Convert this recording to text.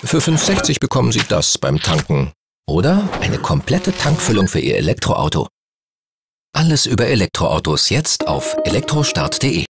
Für 5,60 bekommen Sie das beim Tanken. Oder eine komplette Tankfüllung für Ihr Elektroauto. Alles über Elektroautos jetzt auf elektrostart.de.